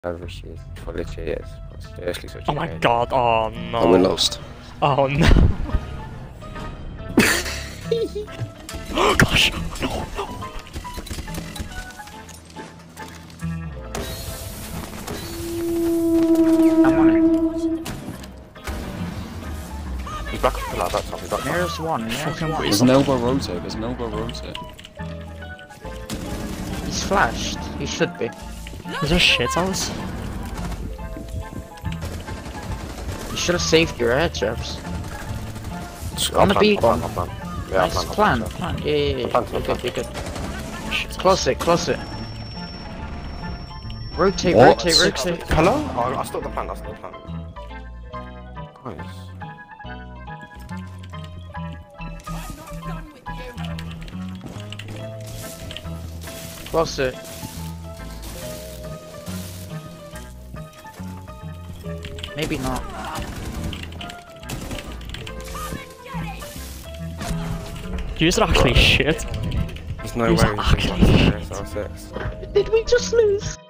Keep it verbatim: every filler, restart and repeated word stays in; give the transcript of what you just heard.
Whoever she is, fully she is. Seriously, such Oh a my pain. god, oh no. And we're lost. Oh no. Oh gosh, no, no. I'm on it. He's back up the ladder, that's not, he's back There's one, there's Fucking one. There's an elbow rotate, there's an elbow rotate. He's flashed. He should be. Is there shit house? You should have saved your air traps. back. On the I'll beat plan, one. I'll plan, I'll plan. Yeah, Nice I'll plan, plan, I'll plan. plan. Yeah, yeah, yeah. Plan, You're plan, good, you're good. Shit house. Close it, close it. Rotate, What? rotate, rotate. Hello? Oh, I stole the plan, I stole the plan. Guys. Close it. Maybe not. Yous are actually shit. There's no Who's way we can actually play shit? this R six. Did we just lose?